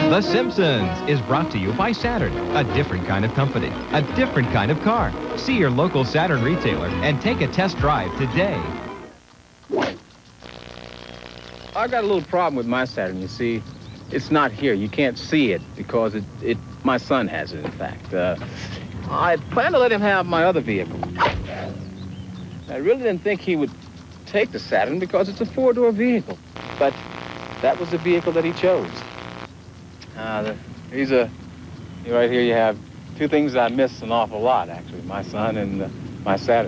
The Simpsons is brought to you by Saturn, a different kind of company, a different kind of car. See your local Saturn retailer and take a test drive today. I've got a little problem with my Saturn, you see. It's not here. You can't see it because my son has it, in fact. I plan to let him have my other vehicle. I really didn't think he would take the Saturn because it's a four-door vehicle. But that was the vehicle that he chose. Right here you have two things I miss an awful lot, actually. My son and my Saturn.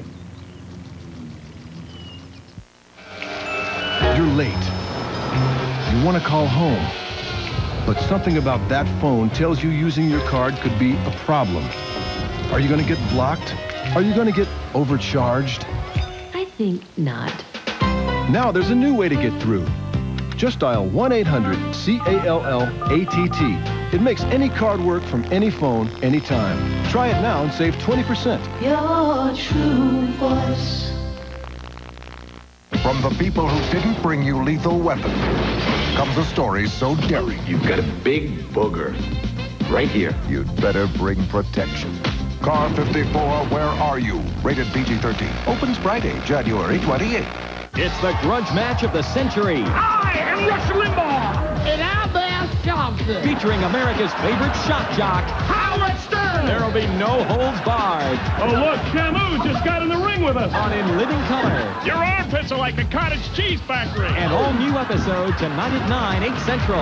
You're late. You want to call home. But something about that phone tells you using your card could be a problem. Are you going to get blocked? Are you going to get overcharged? I think not. Now there's a new way to get through. Just dial 1-800-CALL-ATT. It makes any card work from any phone, anytime. Try it now and save 20%. Your true voice. From the people who didn't bring you lethal weapons comes a story so daring. You've got a big booger right here. You'd better bring protection. Car 54, Where Are You? Rated PG-13. Opens Friday, January 28th. It's the grudge match of the century. I am Rush Limbaugh. And I'm Al Johnson. Featuring America's favorite shock jock, Howard Stern. There'll be no holds barred. Oh, look, Shamu just got in the ring with us. On In Living Color. Your armpits are like a cottage cheese factory. And all new episode tonight at 9, 8 Central.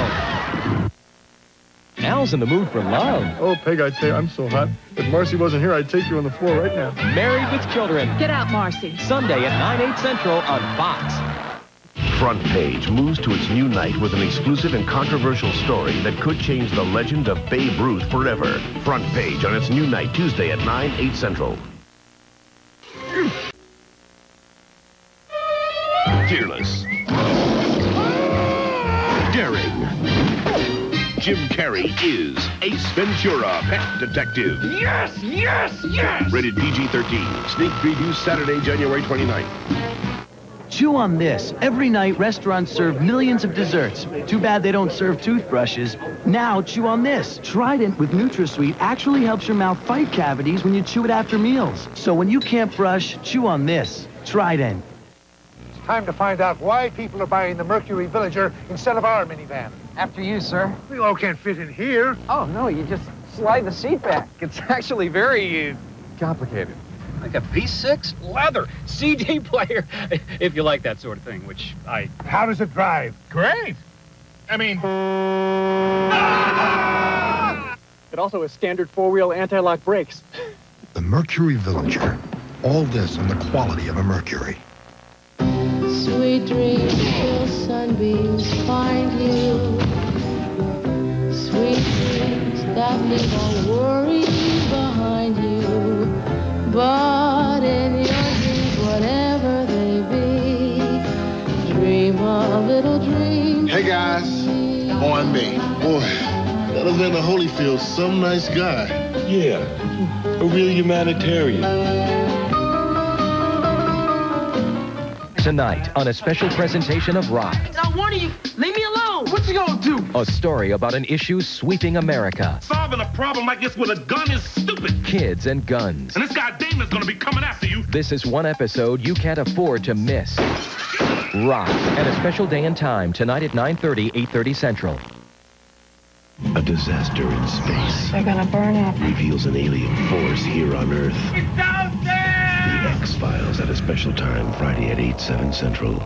Al's in the mood for love. Oh, Peg, I tell you, I'm so hot. If Marcy wasn't here, I'd take you on the floor right now. Married with Children. Get out, Marcy. Sunday at 9, 8 Central on Fox. Front Page moves to its new night with an exclusive and controversial story that could change the legend of Babe Ruth forever. Front Page on its new night, Tuesday at 9, 8 Central. Fearless. Daring. Jim Carrey is Ace Ventura, Pet Detective. Yes, yes, yes! Rated PG-13. Sneak preview Saturday, January 29th. Chew on this. Every night, restaurants serve millions of desserts. Too bad they don't serve toothbrushes. Now, chew on this. Trident with NutraSweet actually helps your mouth fight cavities when you chew it after meals. So when you can't brush, chew on this. Trident. It's time to find out why people are buying the Mercury Voyager instead of our minivan. After you, sir. We all can't fit in here. Oh, no, you just slide the seat back. It's actually very complicated. Like a V6 leather CD player, if you like that sort of thing, which I... How does it drive? Great. I mean... It also has standard four-wheel anti-lock brakes. The Mercury Voyager. All this on the quality of a Mercury. Sweet dreams till sunbeams find you. Sweet dreams that leave all worry behind you. But in your dreams, whatever they be, dream a little dream. Hey guys, on me. Boy, that Evander Holyfield's some nice guy. Yeah, a real humanitarian. Tonight on a special presentation of Rock. Now, one of you, leave me alone. What you gonna do? A story about an issue sweeping America. Solving a problem like this with a gun is stupid. Kids and guns. And this guy Damon's gonna be coming after you. This is one episode you can't afford to miss. Rock, at a special day and time, tonight at 9:30, 8:30 Central. A disaster in space. They're gonna burn up. Reveals an alien force here on Earth. It's out there! The X-Files at a special time, Friday at 8, 7 Central.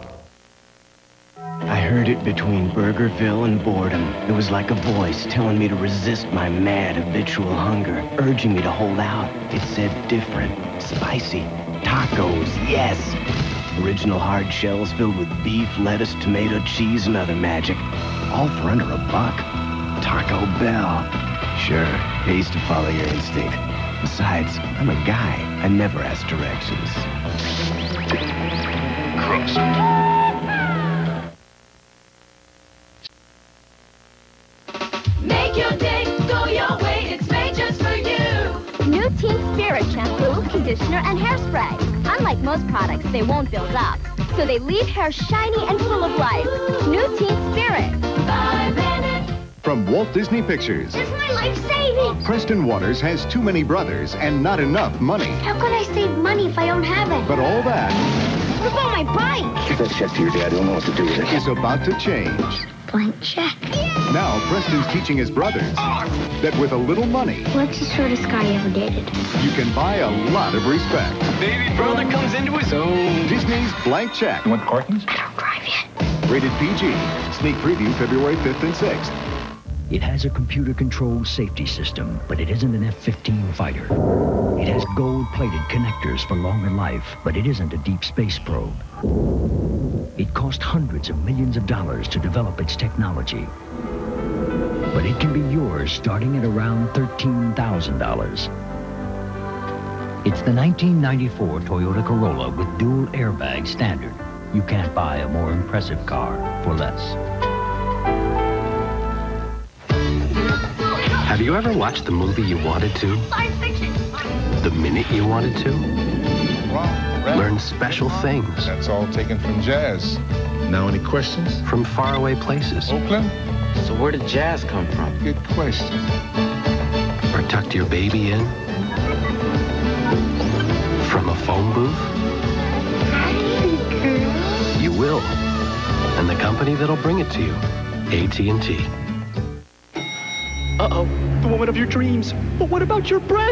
I heard it between Burgerville and boredom. It was like a voice telling me to resist my mad habitual hunger, urging me to hold out. It said different, spicy, tacos, yes. Original hard shells filled with beef, lettuce, tomato, cheese, and other magic. All for under $1. Taco Bell. Sure, I used to follow your instinct. Besides, I'm a guy. I never ask directions. Cross Make your day go your way. It's made just for you. New Teen Spirit shampoo, conditioner, and hairspray. Unlike most products, they won't build up, so they leave hair shiny and full of life. New Teen Spirit. 5 minutes. from Walt Disney Pictures. It's my life savings. Preston Waters has too many brothers and not enough money. How can I save money if I don't have it? But all that... What about my bike? Give that check to your dad. He'll know what to do with it. ...is about to change. Blank check. Now Preston's teaching his brothers that with a little money... What's the shortest guy you ever dated? ...you can buy a lot of respect. Baby brother comes into his own. Disney's Blank Check. You want cartons? I don't drive yet. Rated PG. Sneak preview February 5th and 6th. It has a computer-controlled safety system, but it isn't an F-15 fighter. It has gold-plated connectors for longer life, but it isn't a deep space probe. It cost hundreds of millions of dollars to develop its technology. But it can be yours starting at around $13,000. It's the 1994 Toyota Corolla with dual airbag standard. You can't buy a more impressive car for less. Have you ever watched the movie you wanted to? Science fiction. The minute you wanted to? Learn special things. That's all taken from jazz. Now, any questions? From faraway places. Oakland? So where did jazz come from? Good question. Or tucked your baby in? From a phone booth? You will. And the company that'll bring it to you, AT&T. Uh-oh, the woman of your dreams. But what about your breath?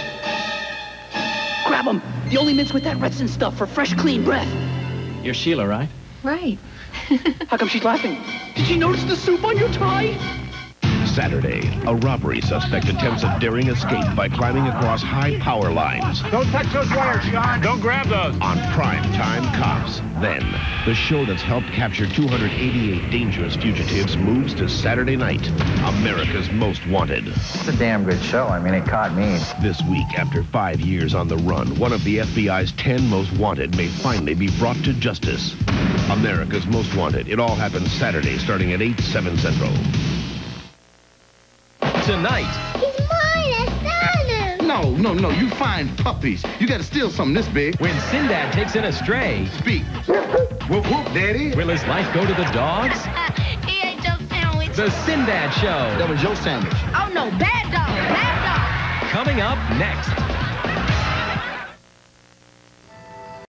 Grab him. The only mints with that resin stuff for fresh, clean breath. You're Sheila, right? Right. How come she's laughing? Did she notice the soup on your tie? Saturday, a robbery suspect attempts a daring escape by climbing across high power lines. Don't touch those wires, John. Don't grab those. On Primetime Cops. Then, the show that's helped capture 288 dangerous fugitives moves to Saturday night, America's Most Wanted. It's a damn good show. I mean, it caught me. This week, after 5 years on the run, one of the FBI's 10 most wanted may finally be brought to justice. America's Most Wanted. It all happens Saturday, starting at 8, 7 Central. Tonight. He's mine. I found him. No. You find puppies. You got to steal something this big. When Sinbad takes in a stray. Speak. Whoop, whoop, Daddy. Will his life go to the dogs? He ate your sandwich. The Sinbad Show. That was your sandwich. Oh, no. Bad dog. Bad dog. Coming up next.